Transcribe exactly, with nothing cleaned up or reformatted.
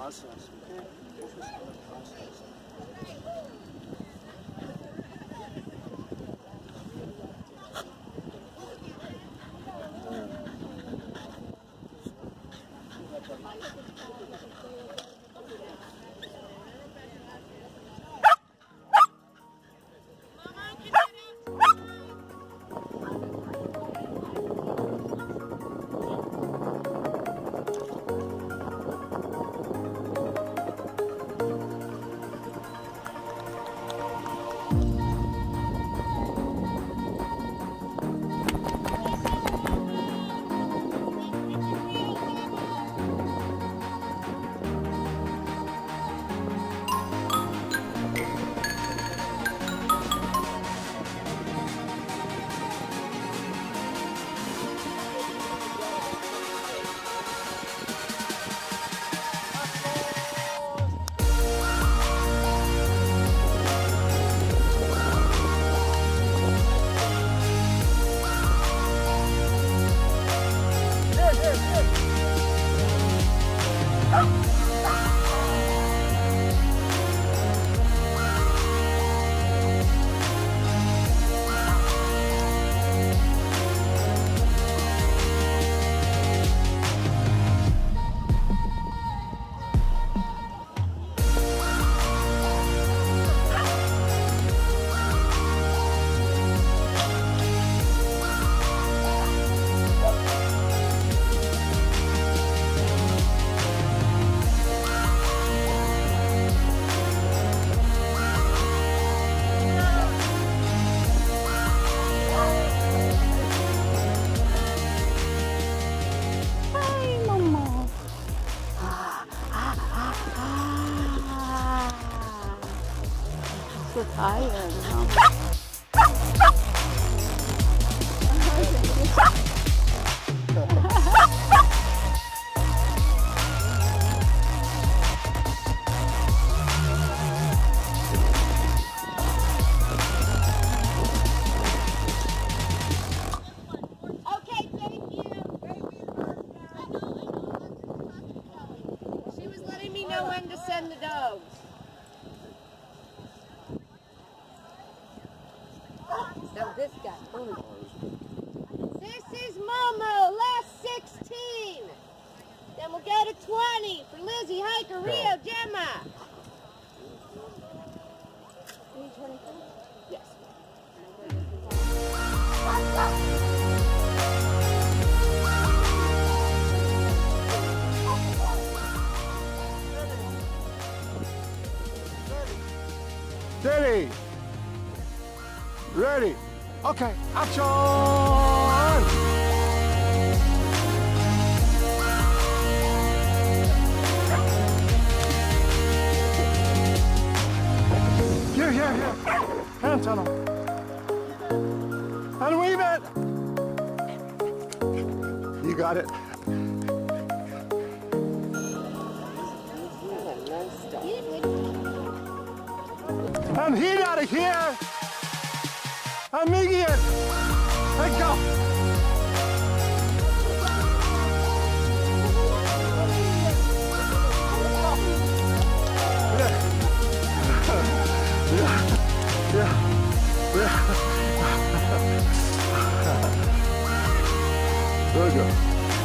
process, okay? Focus on the process. So tired. Okay, thank you. She was letting me know when to send the dogs. Now this guy. Oh. This is Momo, last sixteen. Then we'll go to twenty for Lizzie, Hiker, Rio, Gemma. twenty-two? Yes. Steady. Ready. Okay, action! Here, here, here. Hand tunnel. And weave it. You got it. And heat out of here. And Miggy it. Let go. Yeah. Yeah. Yeah. Yeah. There we go.